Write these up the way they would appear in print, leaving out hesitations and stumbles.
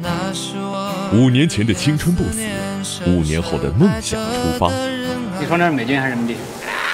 5年前的青春不死，5年后的梦想出发。 你说那是美金还是人民币？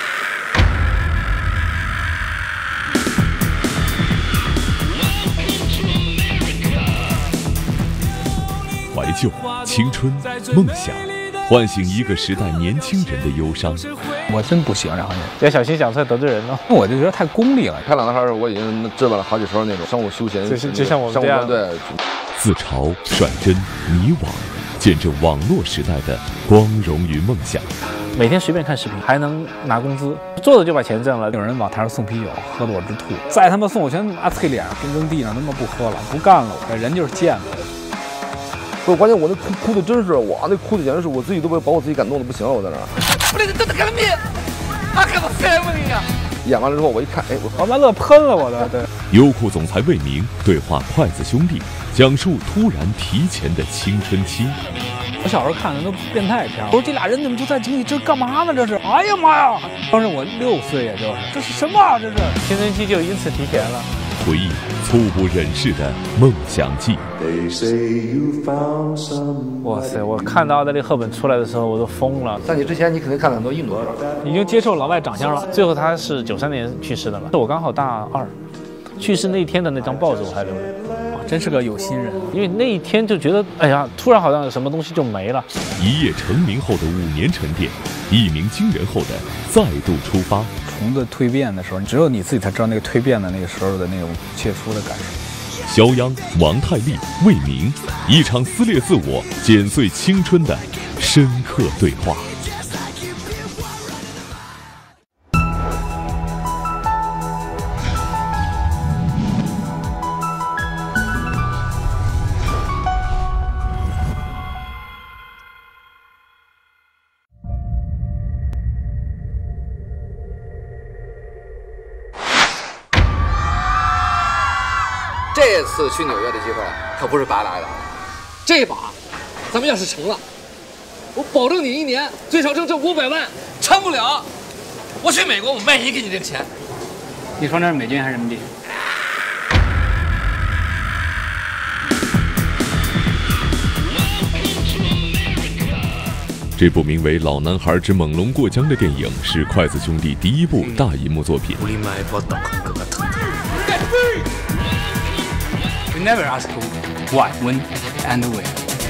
怀旧、青春、梦想，唤醒一个时代年轻人的忧伤。 我真不喜欢这行业， 要小心讲出来得罪人哦。 我就觉得太功利了。 拍两个孩儿，我已经置办了好几手那种商务休闲， 就像我们这样。 对， 自嘲、率真、迷惘，见证网络时代的光荣与梦想。 每天随便看视频，还能拿工资，坐着就把钱挣了。 有人往台上送啤酒，喝得我直吐。再他妈送我全拿啐脸，跟扔地上，他妈不喝了，不干了。我人就是贱了。 不是，关键我那哭的真是，哇，那哭的简直是我自己都把我自己感动的不行了，我在那儿。演完了之后，我一看，哎， 我妈乐喷了我的。对， 优酷总裁魏明对话筷子兄弟，讲述突然提前的青春期。 我小时候看的都变态片，我说这俩人怎么就在井里，这干嘛呢？这是，哎呀妈呀！当时我6岁，也就是，这是什么啊？这是青春期就因此提前了。 回忆猝不忍视的梦想记。 哇塞！我看到奥黛丽·赫本出来的时候，我都疯了。 在你之前，你肯定看了很多印度的， 已经接受老外长相了。最后他是93年去世的嘛，我刚好大2。去世那天的那张报纸我还留着。 真是个有心人， 因为那一天就觉得，哎呀，突然好像有什么东西就没了。 一夜成名后的5年沉淀，一鸣惊人后的再度出发。 虫子蜕变的时候，只有你自己才知道那个蜕变的那个时候的那种切肤的感受。 肖央、王太利、魏明，一场撕裂自我、剪碎青春的深刻对话。 这次去纽约的机会可不是白来的，这把咱们要是成了，我保证你1年最少挣这500万，成不了，我去美国我万一给你这个钱。 你说那是美金还是人民币？ 这部名为《老男孩之猛龙过江》的电影是筷子兄弟第1部大银幕作品。 We never ask why, when, and where.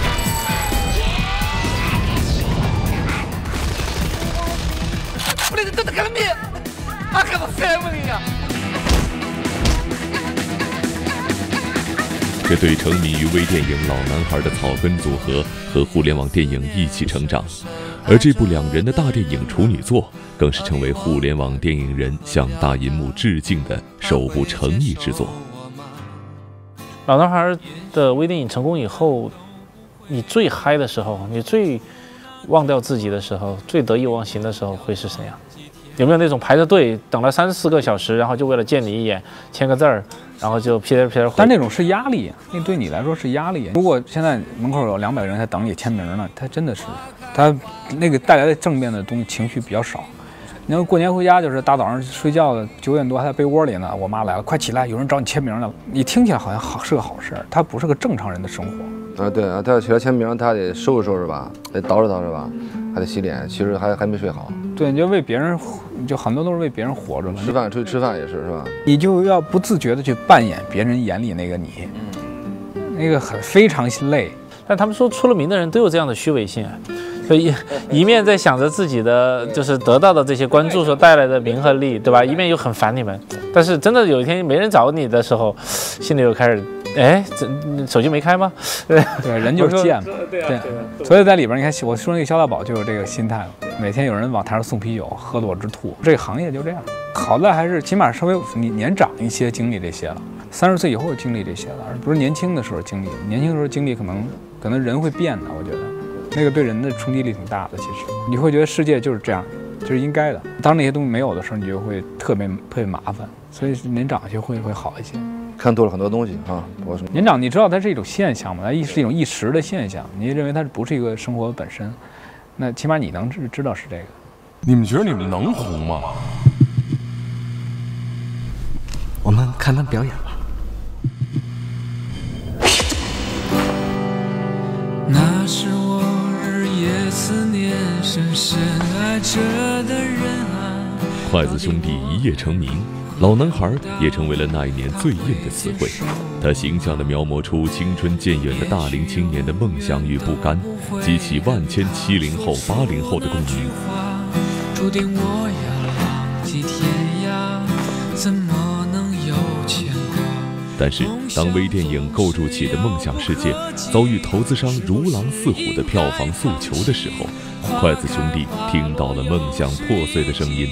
这对沉迷于微电影《老男孩》的草根组合和互联网电影一起成长，而这部2人的大电影处女作，更是成为互联网电影人向大银幕致敬的首部诚意之作。 老男孩的微电影成功以后，你最嗨的时候，你最忘掉自己的时候，最得意忘形的时候会是谁呀？有没有那种排着队等了3、4个小时，然后就为了见你一眼，签个字儿，然后就屁颠屁颠？ 但那种是压力，那对你来说是压力。如果现在门口有200个人在等你签名呢，他真的是，他那个带来的正面的东西情绪比较少。你要过年回家，就是大早上睡觉的9点多还在被窝里呢，我妈来了，快起来，有人找你签名呢。你听起来好像是个好事，它不是个正常人的生活。 对啊，他要起来签名，他得收拾收拾吧，得捯饬捯饬吧，还得洗脸，其实还没睡好。 对，你就为别人，就很多都是为别人活着嘛。 吃饭出去吃饭也是吧？ 你就要不自觉的去扮演别人眼里那个你，那个非常累。 但他们说出了名的人都有这样的虚伪性啊。所以一面在想着自己的就是得到的这些关注所带来的名和利，对吧？一面又很烦你们，但是真的有一天没人找你的时候，心里又开始，哎，手机没开吗？ 对，人就是贱嘛。对，所以在里边你看，我说那个肖大宝就有这个心态，每天有人往台上送啤酒，喝得我直吐。这个行业就这样，好在还是起码稍微你年长一些经历这些了，30岁以后经历这些了，而不是年轻的时候经历。年轻的时候经历可能人会变的，我觉得。那个对人的冲击力挺大的，其实你会觉得世界就是这样，就是应该的。当那些东西没有的时候，你就会特别麻烦。所以年长就会好一些， 看多了很多东西啊。 年长，你知道它是一种现象吗？它是一种一时的现象，你认为它不是一个生活本身，那起码你能知道是这个。 你们觉得你们能红吗？ 我们看他表演吧。 筷子兄弟一夜成名，老男孩也成为了那一年最硬的词汇。他形象地描摹出青春渐远的大龄青年的梦想与不甘，激起万千70后、80后的共鸣。注定我要浪迹天涯，怎么能有牵挂？但是，当微电影构筑起的梦想世界遭遇投资商如狼似虎的票房诉求的时候，筷子兄弟听到了梦想破碎的声音。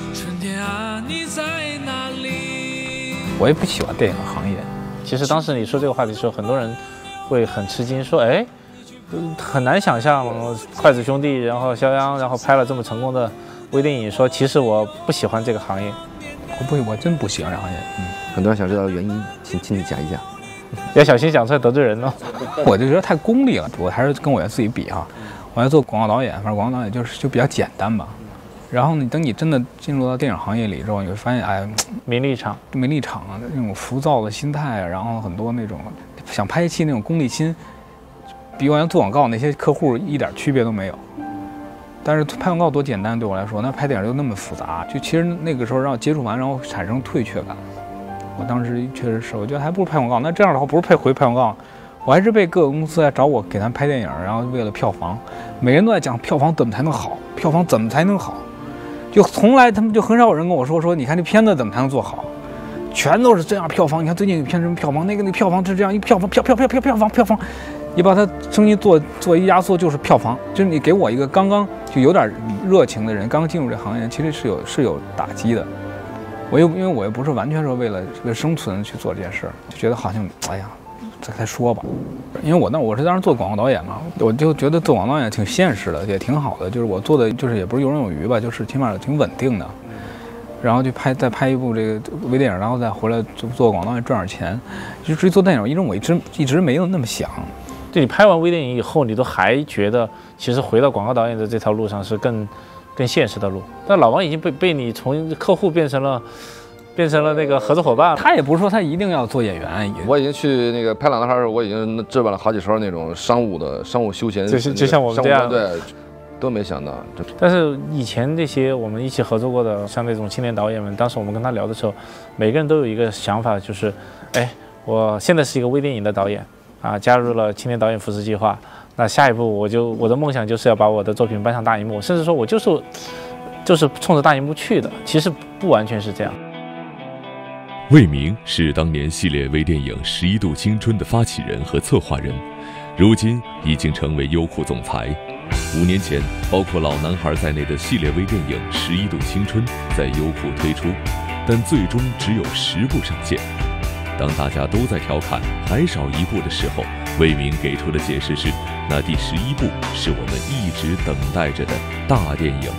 我也不喜欢电影行业。 其实当时你说这个话题的时候，很多人会很吃惊，说：“哎，很难想象筷子兄弟，然后肖央，然后拍了这么成功的微电影，说其实我不喜欢这个行业。” 我真不喜欢这行业。 很多人想知道原因，请你讲一讲。 要小心讲出来得罪人哦。 我就觉得太功利了，我还是跟我自己比哈。我要做广告导演，反正广告导演就比较简单吧。然后等你真的进入到电影行业里之后，你会发现，哎， 名利场啊，那种浮躁的心态，然后很多那种想拍戏那种功利心，比我原来做广告那些客户一点区别都没有。但是拍广告多简单，对我来说，那拍电影就那么复杂，就其实那个时候让我接触完，让我产生退却感。我当时确实是，我觉得还不如拍广告。那这样的话，不是拍广告，我还是被各个公司来找我给他们拍电影，然后为了票房，每人都在讲票房怎么才能好，票房怎么才能好，就从来他们就很少有人跟我说你看这片子怎么才能做好，全都是这样票房。你看最近有片什么票房，那个票房是这样，一票房。你把它生意做一压缩，就是票房。就是你给我一个刚刚就有点热情的人，刚进入这行业，其实是有打击的。因为我又不是完全说为了生存去做这件事，就觉得好像哎呀，再说吧。因为我是当时做广告导演嘛，我就觉得做广告导演挺现实的，也挺好的。就是我做的就是也不是游刃有余吧，就是起码挺稳定的。然后再拍一部这个微电影，然后再回来做广告导演赚点钱。就至于做电影，我一直没有那么想。 就你拍完微电影以后，你都还觉得其实回到广告导演的这条路上是更现实的路。但老王已经被你从客户变成了那个合作伙伴。 他也不是说他一定要做演员， 我已经去那个拍老男孩时候，我已经置办了好几勺那种商务休闲， 就像我们这样， 对，都没想到。 但是以前那些我们一起合作过的，像那种青年导演们，当时我们跟他聊的时候，每个人都有一个想法，就是，哎，我现在是一个微电影的导演。加入了青年导演扶持计划，那下一步我的梦想就是要把我的作品搬上大荧幕，甚至说我就是冲着大荧幕去的。其实不完全是这样。 魏明是当年系列微电影《11度青春》的发起人和策划人，如今已经成为优酷总裁。5年前，包括老男孩在内的系列微电影《11度青春》在优酷推出，但最终只有10部上线。当大家都在调侃还少一部的时候，魏明给出的解释是，那第11部是我们一直等待着的大电影。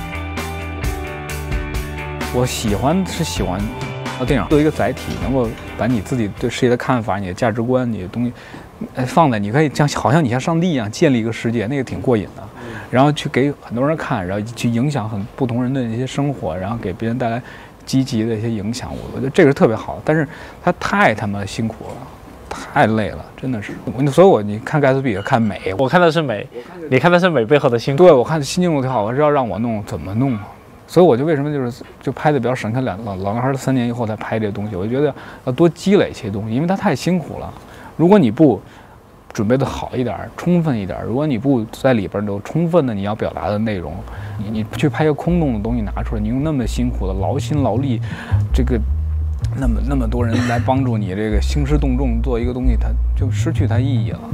我喜欢电影作为一个载体，能够把你自己对世界的看法、你的价值观、你的东西，放在你可以好像你像上帝一样建立一个世界，那个挺过瘾的。然后去给很多人看，然后去影响不同人的一些生活，然后给别人带来积极的一些影响，我觉得这个是特别好的。但是他太他妈辛苦了，太累了，真的是。所以你看盖茨比看美， 我看的是美，你看的是美背后的辛苦。 对，我看心境路挺好，我知道让我弄怎么弄。所以我就为什么就拍的比较省，看老男孩3年以后才拍这个东西，我就觉得要多积累一些东西，因为他太辛苦了。如果你不准备的好一点、充分一点，如果你不在里边有充分的你要表达的内容，你去拍一个空洞的东西拿出来，你用那么辛苦的劳心劳力，这个那么多人来帮助你，这个兴师动众做一个东西，它就失去它意义了。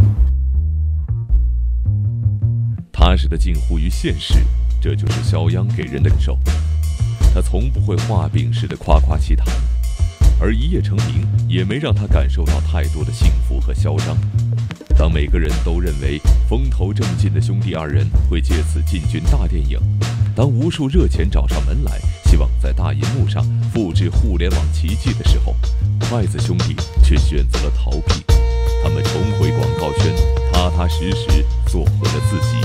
踏实的近乎于现实，这就是肖央给人的感受。他从不会画饼式的夸夸其谈，而一夜成名也没让他感受到太多的幸福和嚣张。当每个人都认为风头正劲的兄弟2人会借此进军大电影，当无数热钱找上门来，希望在大银幕上复制互联网奇迹的时候，筷子兄弟却选择了逃避。他们重回广告圈，踏踏实实做回了自己。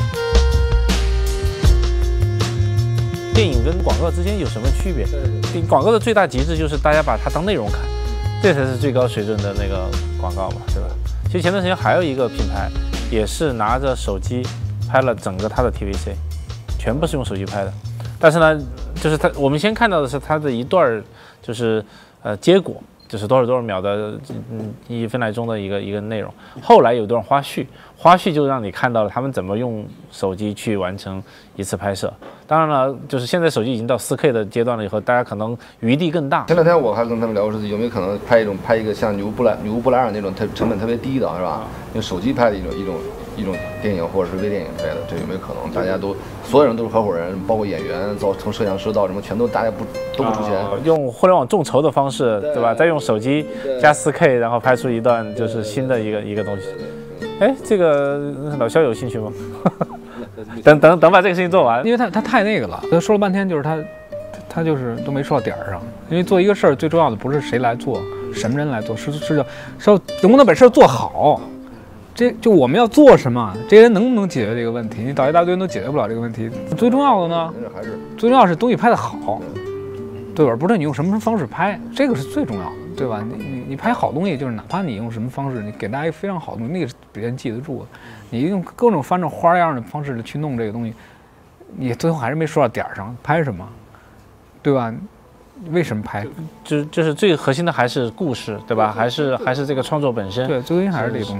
电影跟广告之间有什么区别？广告的最大极致就是大家把它当内容看，这才是最高水准的那个广告嘛，对吧？其实前段时间还有一个品牌，也是拿着手机拍了整个它的 TVC， 全部是用手机拍的。但是呢，就是我们先看到的是它的一段，就是结果。就是多少秒的1分来钟的一个内容，后来有段花絮就让你看到了他们怎么用手机去完成一次拍摄。当然了，就是现在手机已经到4K 的阶段了以后，大家可能余地更大。 前两天我还跟他们聊过，是有没有可能拍一个像女巫布莱尔那种成本特别低的，是吧？用手机拍的一种电影或者是微电影拍的，这有没有可能？大家都所有人都是合伙人，包括演员，从摄像师到什么，全都大家都不出钱， 用互联网众筹的方式，对吧？再用手机加4K，然后拍出一段就是新的一个东西。哎，这个老肖有兴趣吗？等把这个事情做完， 因为他太那个了，他说了半天就是他就是都没说到点儿上。因为做一个事儿最重要的不是谁来做，什么人来做，是要能不能把事儿做好。就我们要做什么，这些人能不能解决这个问题？你找一大堆人都解决不了这个问题。最重要的呢，最重要是东西拍得好，对吧？不是你用什么方式拍，这个是最重要的，对吧？你拍好东西，就是哪怕你用什么方式，你给大家一个非常好的东西，那个是别人记得住的。你用各种翻着花样的方式去弄这个东西，你最后还是没说到点儿上，拍什么，对吧？为什么拍？ 就是最核心的还是故事，对吧？还是这个创作本身。 对，最核心还是这个东西。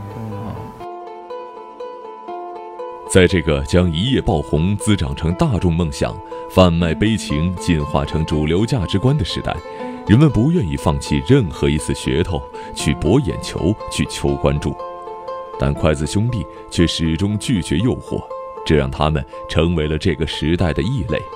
在这个将一夜爆红滋长成大众梦想、贩卖悲情进化成主流价值观的时代，人们不愿意放弃任何一丝噱头去博眼球、去求关注，但筷子兄弟却始终拒绝诱惑，这让他们成为了这个时代的异类。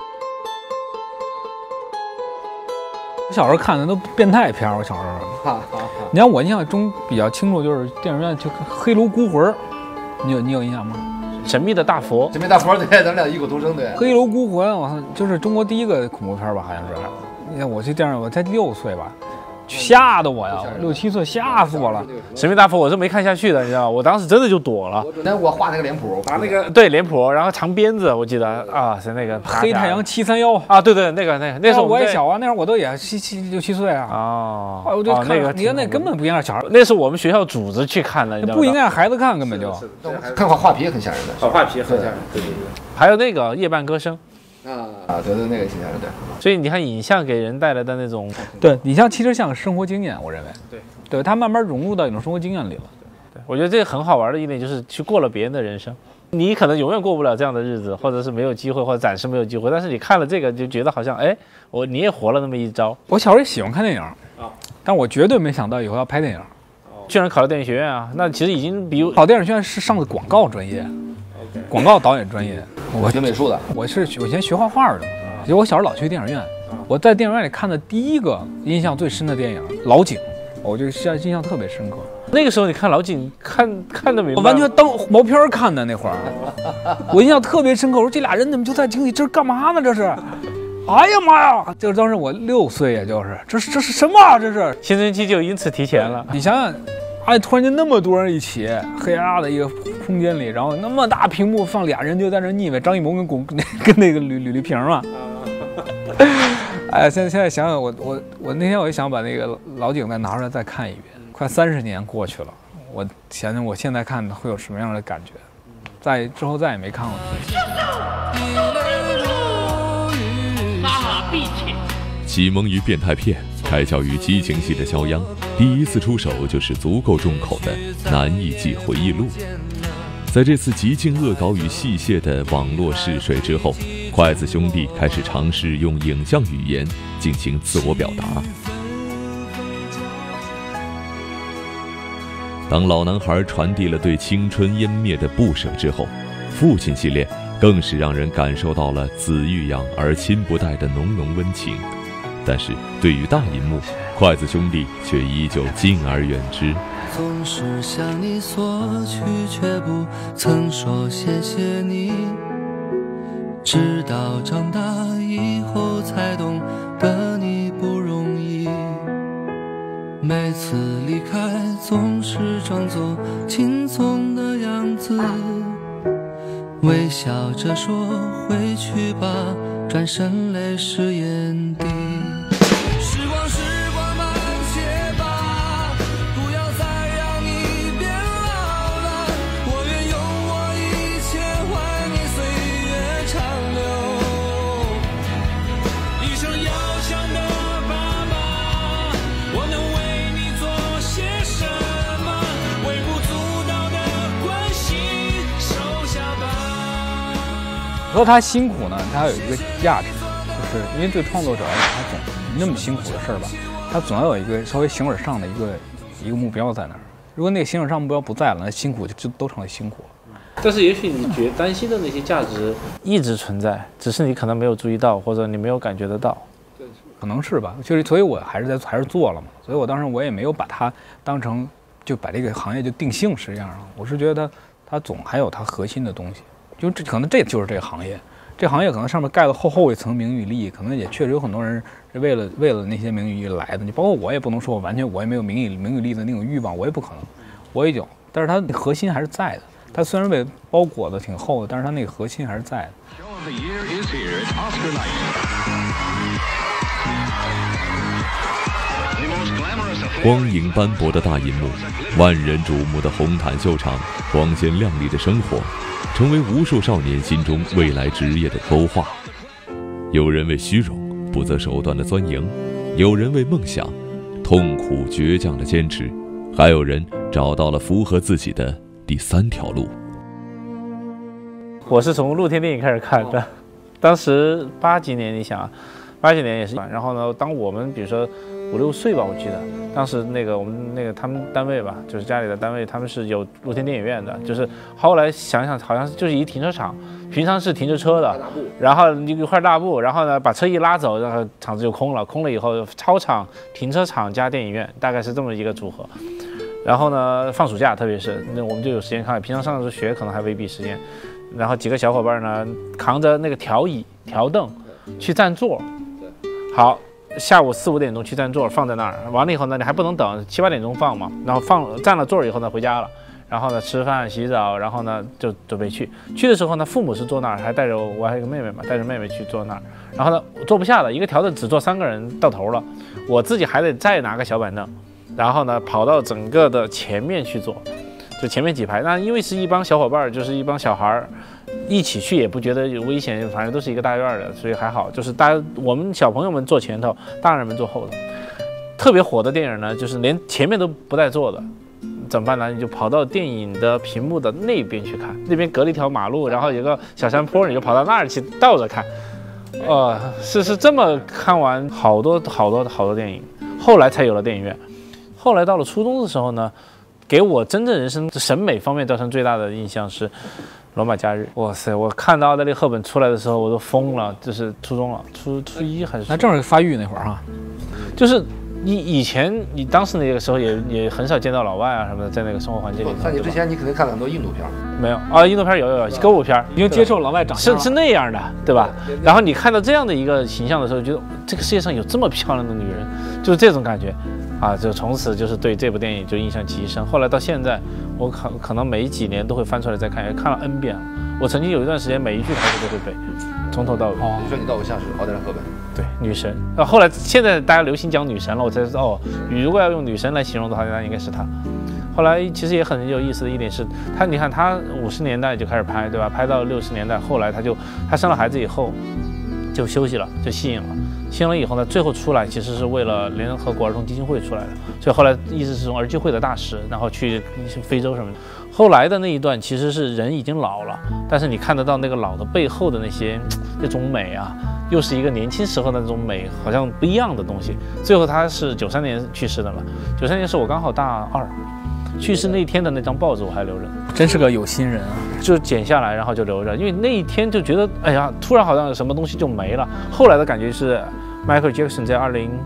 我小时候看的都变态片，我小时候，你看我印象中比较清楚就是电影院就《黑炉孤魂》，你有印象吗？ 神秘的大佛， 神秘大佛，对，咱们俩异口同声，对。 黑楼孤魂，我操，就是中国第一个恐怖片吧，好像是。你看我去电影院，我才6岁吧，吓得我呀，6、7岁，吓死我了。 神秘大佛我是没看下去的，你知道吗？我当时真的就躲了。 那我画那个脸谱， 把那个对脸谱，然后长鞭子，我记得啊，是那个黑太阳731 啊，对，那时候我也小啊，那时候我都也6、7岁啊。 哦， 我就看那个，你看那根本不应该小孩， 那是我们学校组织去看的，你知道吗？ 不应该让孩子看，根本就。 看画皮也很吓人的， 画皮很吓人，对。还有那个夜半歌声。 对，那个挺吓人的。 所以你看，影像给人带来的那种， 对，影像其实像生活经验，我认为，对，它慢慢融入到一种生活经验里了。 对，我觉得这个很好玩的一点就是去过了别人的人生，你可能永远过不了这样的日子，或者是没有机会，或者暂时没有机会，但是你看了这个就觉得好像，哎，你也活了那么一招。 我小时候也喜欢看电影但我绝对没想到以后要拍电影。 居然考了电影学院啊，那其实已经比考电影学院是上的广告专业，广告导演专业。 我学美术的， 我以前学画画的，其实我小时候老去电影院。我在电影院里看的第一个印象最深的电影《老井》，我就印象特别深刻。 那个时候你看老井看得明白， 我完全当毛片看的那会儿，我印象特别深刻。我说这俩人怎么就在井里，这是干嘛呢？这是，哎呀妈呀！就是当时我6岁，也就是这是什么啊？这是青春期就因此提前了。 你想想，哎，突然间那么多人一起，黑压压的一个空间里，然后那么大屏幕放俩人就在那腻歪，张艺谋跟那个吕丽萍嘛。哎，现在想想，我那天我就想把那个老井再拿出来再看一遍，快30年过去了，我想想我现在看会有什么样的感觉，之后再也没看过。 启蒙于变态片，开窍于激情戏的肖央，第一次出手就是足够重口的《南艺记回忆录》。在这次极尽恶搞与戏谑的网络试水之后，筷子兄弟开始尝试用影像语言进行自我表达。当老男孩传递了对青春湮灭的不舍之后，父亲系列更是让人感受到了子欲养而亲不待的浓浓温情。但是对于大银幕，筷子兄弟却依旧敬而远之。 总是向你索取，却不曾说谢谢你，直到长大以后才懂得你不容易。每次离开总是装作轻松的样子，微笑着说回去吧，转身泪湿眼底。流说他辛苦呢，他有一个价值，就是因为这个创作者他总那么辛苦的事儿吧，他总要有一个稍微形而上的一个目标在那儿。如果那个形而上目标不在了，那辛苦就都成了辛苦了。 但是也许你担心的那些价值一直存在，只是你可能没有注意到，或者你没有感觉得到。 可能是吧，就是所以我还是做了嘛，所以我当时我也没有把它当成就把这个行业就定性是这样了。我是觉得它总还有它核心的东西，就可能这就是这个行业。这行业可能上面盖了厚一层名与利，可能也确实有很多人是为了那些名与利来的。你包括我也不能说我完全我也没有名与利的那种欲望，我也不可能，我也有，但是它的核心还是在的。它虽然被包裹的挺厚的，但是它那个核心还是在的。 光影斑驳的大银幕，万人瞩目的红毯秀场，光鲜亮丽的生活，成为无数少年心中未来职业的勾画。有人为虚荣不择手段的钻营，有人为梦想痛苦倔强的坚持，还有人找到了符合自己的第3条路。 我是从露天电影开始看的，当时80几年，你想，80几年也是。然后呢，当我们比如说5、6岁吧，我记得当时我们他们单位吧，就是家里的单位，他们是有露天电影院的。就是后来想想，好像就是一停车场，平常是停着车的，然后一块大布，然后呢把车一拉走，然后场子就空了。空了以后，操场、停车场加电影院，大概是这么一个组合。然后呢，放暑假，特别是那我们就有时间看，平常上着学可能还未必时间。然后几个小伙伴呢，扛着那个条椅、条凳去占座。好，下午4、5点钟去占座，放在那儿。完了以后呢，你还不能等7、8点钟放嘛。然后占了座以后呢，回家了。然后呢，吃饭、洗澡，然后呢就准备去。去的时候呢，父母是坐那儿，还带着我还有一个妹妹嘛，带着妹妹去坐那儿。然后呢，坐不下了，一个条凳只坐3个人到头了，我自己还得再拿个小板凳，然后呢跑到整个的前面去坐。就前面几排，那因为是一帮小伙伴，就是一帮小孩一起去，也不觉得有危险，反正都是一个大院的，所以还好。就是我们小朋友们坐前头，大人们坐后头。特别火的电影呢，就是连前面都不带坐的，怎么办呢？你就跑到电影的屏幕的那边去看，那边隔了一条马路，然后有个小山坡，你就跑到那儿去倒着看。是这么看完好多电影，后来才有了电影院。后来到了初中的时候呢，给我真正人生审美方面造成最大的印象是《罗马假日》。哇塞！我看到奥黛丽·赫本出来的时候，我都疯了。就是初中了，初1还是？ 那正是发育那会儿哈。 就是以前你当时那个时候也很少见到老外啊什么的，在那个生活环境里。 在你之前，你肯定看了很多印度片。 没有啊，印度片有歌舞片， 已经接受老外长相是那样的，对吧？然后你看到这样的一个形象的时候，觉得这个世界上有这么漂亮的女人，就是这种感觉。就从此就是对这部电影就印象极深。后来到现在，我可能每几年都会翻出来再看，也看了 N 遍了。我曾经有一段时间每一句台词都会背，从头到尾。 你说你的偶像是奥黛丽·赫本， 对，女神。后来现在大家流行讲女神了，我才知道如果要用女神来形容的话，那应该是她。后来其实也很有意思的一点是，你看她50年代就开始拍，对吧？拍到60年代，后来她生了孩子以后就休息了，就息影了。息影了以后呢，最后出来其实是为了联合国儿童基金会出来的，所以后来一直是从儿基会的大使，然后去非洲什么的。后来的那一段其实是人已经老了，但是你看得到那个老的背后的那种美啊，又是一个年轻时候的那种美，好像不一样的东西。最后他是93年去世的嘛，93年是我刚好大2。去世那天的那张报纸我还留着， 真是个有心人啊！ 就剪下来，然后就留着，因为那一天就觉得，哎呀，突然好像有什么东西就没了。后来的感觉是 ，Michael Jackson 在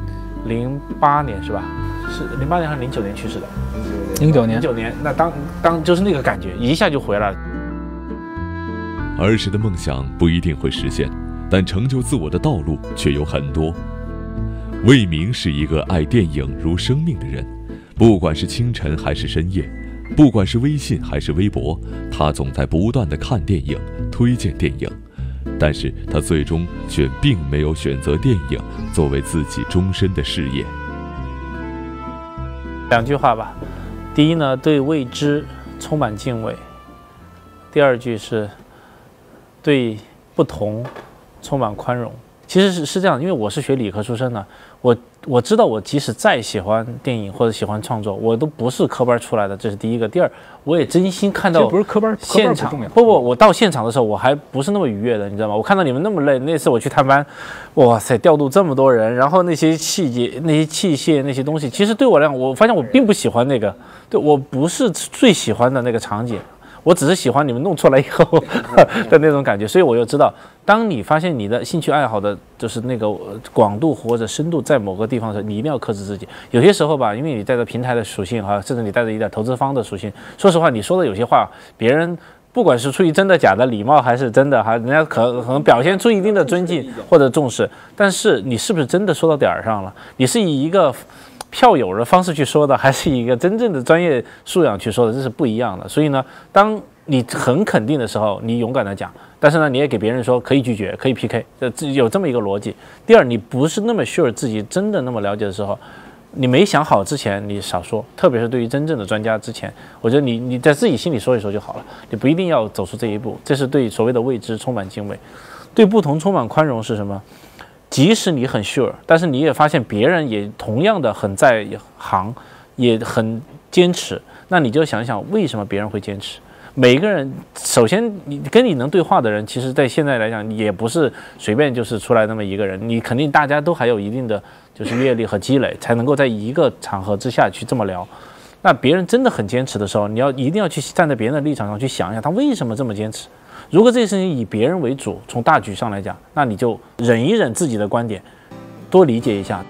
2008年是吧？是08年还是09年去世的 ？09年。 09年，那当就是那个感觉，一下就回来了。 儿时的梦想不一定会实现，但成就自我的道路却有很多。魏明是一个爱电影如生命的人。不管是清晨还是深夜，不管是微信还是微博，他总在不断地看电影，推荐电影。但是他最终却并没有选择电影作为自己终身的事业。 2句话吧，第一呢，对未知充满敬畏；第2句是对不同充满宽容。其实是这样，因为我是学理科出身的，我我知道我即使再喜欢电影或者喜欢创作，我都不是科班出来的，这是第一个。第二，我也真心看到不是科班现场不，我到现场的时候我还不是那么愉悦的，你知道吗？我看到你们那么累，那次我去探班，哇塞，调度这么多人，然后那些细节、那些器械、那些东西，其实对我来讲，我发现我并不喜欢那个，对我不是最喜欢的那个场景。我只是喜欢你们弄出来以后的那种感觉，所以我又知道，当你发现你的兴趣爱好的就是那个广度或者深度在某个地方的时候，你一定要克制自己。有些时候吧，因为你带着平台的属性哈，甚至你带着一点投资方的属性，说实话，你说的有些话，别人不管是出于真的假的礼貌还是真的哈，人家可能表现出一定的尊敬或者重视，但是你是不是真的说到点儿上了？你是以一个票友的方式去说的，还是以一个真正的专业素养去说的，这是不一样的。所以呢，当你很肯定的时候，你勇敢的讲，但是呢，你也给别人说可以拒绝，可以 PK， 有这么一个逻辑。第二，你不是那么 sure 自己真的那么了解的时候，你没想好之前，你少说，特别是对于真正的专家之前，我觉得你在自己心里说一说就好了，你不一定要走出这一步。这是对所谓的未知充满敬畏，对不同充满宽容是什么？即使你很 sure， 但是你也发现别人也同样的很在行，也很坚持，那你就想想为什么别人会坚持。每个人，首先你跟你能对话的人，其实在现在来讲也不是随便就是出来那么一个人，你肯定大家都还有一定的就是阅历和积累，才能够在一个场合之下去这么聊。那别人真的很坚持的时候，你一定要去站在别人的立场上去想一下，他为什么这么坚持。如果这件事情以别人为主，从大局上来讲，那你就忍一忍自己的观点，多理解一下。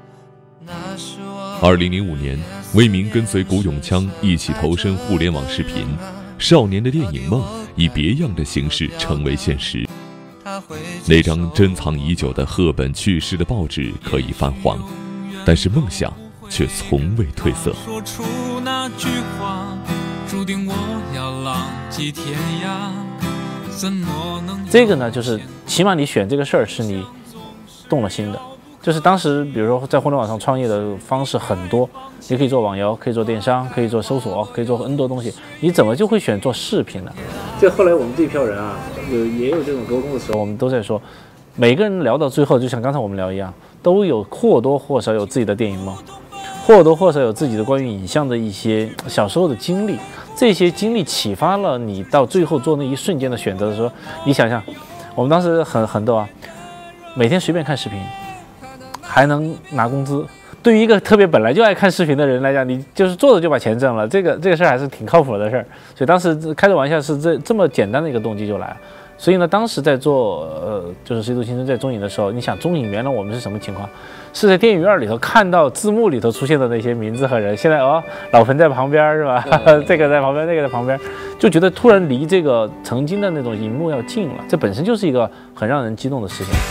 2005年，魏明跟随古永锵一起投身互联网视频，少年的电影梦以别样的形式成为现实。那张珍藏已久的赫本去世的报纸可以泛黄，但是梦想却从未褪色。 说出那句话，注定我要浪迹天涯。 这个呢，就是起码你选这个事儿是你动了心的。就是当时比如说在互联网上创业的方式很多，你可以做网游，可以做电商，可以做搜索，可以做 N 多东西，你怎么就会选做视频呢？这后来我们这一票人啊，也有这种沟通的时候，我们都在说，每个人聊到最后，就像刚才我们聊一样，都有或多或少有自己的电影梦，或多或少有自己的关于影像的一些小时候的经历。这些经历启发了你到最后做那一瞬间的选择的时候，你想想，我们当时很逗啊，每天随便看视频，还能拿工资。对于一个特别本来就爱看视频的人来讲，你就是做着就把钱挣了，这个事儿还是挺靠谱的事儿。所以当时开着玩笑是这么简单的一个动机就来了。所以呢，当时在做就是《谁度青春》在中影的时候，你想中影原来我们是什么情况？是在电影院里头看到字幕里头出现的那些名字和人，现在老彭在旁边是吧？这个在旁边，那个在旁边，就觉得突然离这个曾经的那种荧幕要近了，这本身就是一个很让人激动的事情。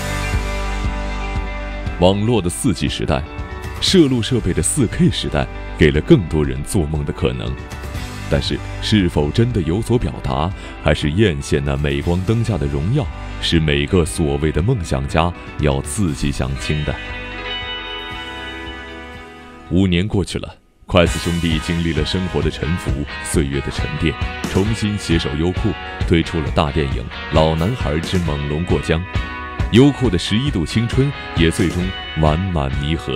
网络的4G 时代，摄录设备的4K 时代，给了更多人做梦的可能。但是，是否真的有所表达，还是艳羡那镁光灯下的荣耀，是每个所谓的梦想家要自己想清的。5年过去了，筷子兄弟经历了生活的沉浮，岁月的沉淀，重新携手优酷，推出了大电影《老男孩之猛龙过江》，优酷的11度青春也最终完满弥合。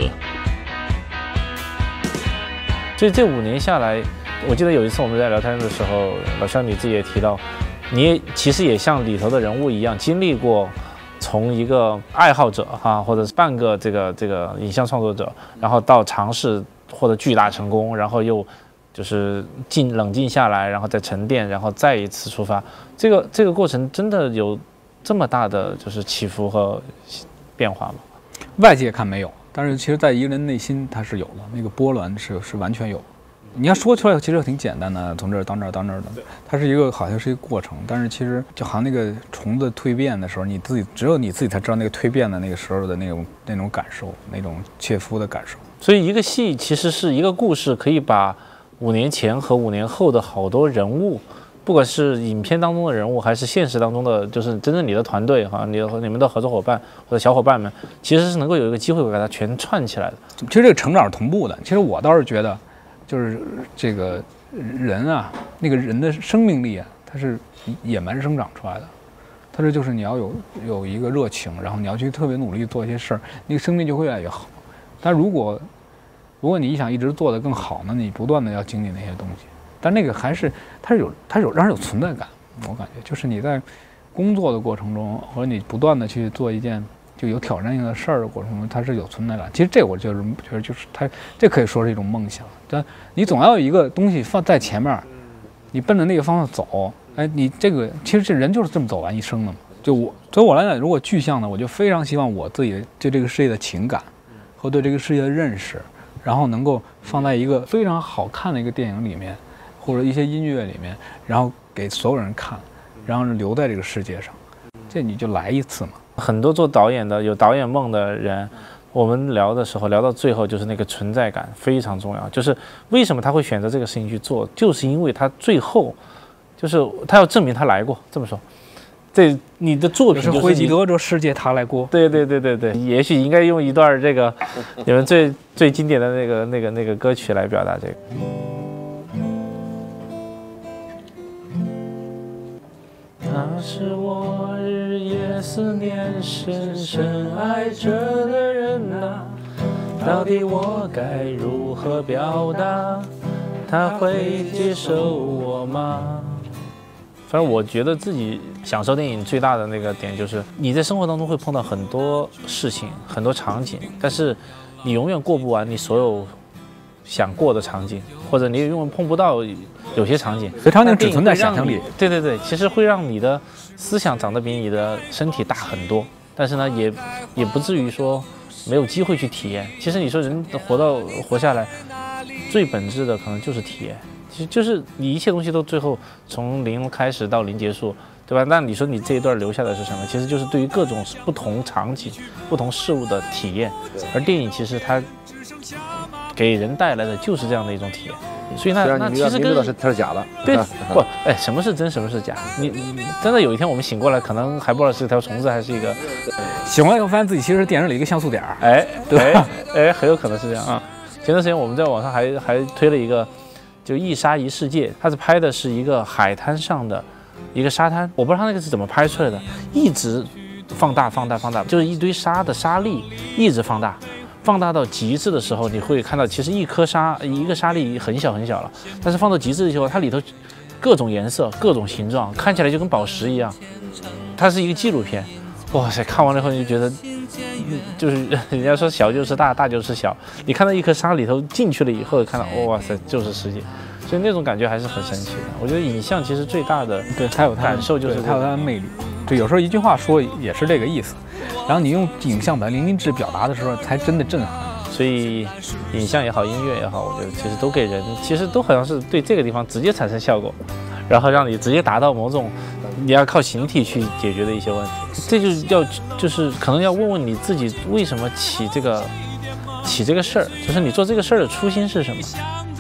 所以这5年下来，我记得有一次我们在聊天的时候，老肖你自己也提到，你也其实也像里头的人物一样，经历过从一个爱好者或者是半个这个影像创作者，然后到尝试获得巨大成功，然后又就是冷静下来，然后再沉淀，然后再一次出发。这个过程真的有这么大的就是起伏和变化吗？ 外界看没有，但是其实在一个人内心它是有的，那个波澜是完全有。你要说出来其实挺简单的，从这儿到那儿到那儿的，它是一个好像是一个过程，但是其实就好像那个虫子蜕变的时候，只有你自己才知道那个蜕变的那个时候的那种感受，那种切肤的感受。 所以一个戏其实是一个故事，可以把5年前和5年后的好多人物，不管是影片当中的人物，还是现实当中的，就是真正你的团队哈，你们的合作伙伴或者小伙伴们，其实是能够有一个机会把它全串起来的。 其实这个成长是同步的。其实我倒是觉得，就是这个人啊，那个人的生命力啊，它是野蛮生长出来的。它就是你要有一个热情，然后你要去特别努力做一些事儿，那个生命就会越来越好。 但如果你想一直做得更好呢，你不断的要经历那些东西。但那个还是它是让人有存在感，我感觉就是你在工作的过程中，或者你不断的去做一件就有挑战性的事儿的过程中，它是有存在感。其实这我觉得就是它这可以说是一种梦想，但你总要有一个东西放在前面，你奔着那个方向走。哎，你这个其实这人就是这么走完一生的嘛。就对我来讲，如果具象的，我就非常希望我自己对这个世界的情感和对这个世界的认识，然后能够放在一个非常好看的一个电影里面，或者一些音乐里面，然后给所有人看，然后留在这个世界上。这你就来一次嘛。 很多做导演的有导演梦的人，我们聊的时候聊到最后就是那个存在感非常重要。就是为什么他会选择这个事情去做，就是因为他最后就是他要证明他来过。这么说，这你的作品就是汇集德这世界他来过。 对，也许应该用一段这个你们最经典的那个歌曲来表达这个。那是我日夜思念深深爱着的人啊，到底我该如何表达，他会接受我吗？反正我觉得自己享受电影最大的那个点就是你在生活当中会碰到很多事情很多场景，但是你永远过不完你所有想过的场景，或者你永远碰不到有些场景， 这场景只存在想象力。 对，其实会让你的思想长得比你的身体大很多，但是呢也不至于说没有机会去体验。其实你说人活下来最本质的可能就是体验，其实就是你一切东西都最后从零开始到零结束，对吧？那你说你这一段留下的是什么？其实就是对于各种不同场景不同事物的体验。而电影其实它给人带来的就是这样的一种体验。所以那其实跟它是假的， 对不？哎，什么是真，什么是假？你真的有一天我们醒过来，可能还不知道是条虫子还是一个。 醒过来以后发现自己其实是电影里一个像素点， 哎， 对吧？ 哎，很有可能是这样啊。前段时间我们在网上还推了一个，就一沙一世界，它是拍的是一个海滩上的一个沙滩，我不知道它那个是怎么拍出来的，一直放大，就是一堆沙的沙粒一直放大到极致的时候，你会看到其实一个沙粒很小了，但是放到极致的时候，它里头各种颜色各种形状，看起来就跟宝石一样。它是一个纪录片，哇塞，看完了以后你就觉得就是人家说小就是大，大就是小，你看到一颗沙里头进去了以后，看到哇塞就是世界，所以那种感觉还是很神奇的。我觉得影像其实最大的它有感受就是它有它的魅力。就有时候一句话说也是这个意思，然后你用影像把淋漓尽致表达的时候，才真的震撼。 所以影像也好，音乐也好，我觉得其实都给人，其实都好像是对这个地方直接产生效果，然后让你直接达到某种你要靠形体去解决的一些问题。这就是可能要问问你自己，为什么起这个事儿，就是你做这个事儿的初心是什么。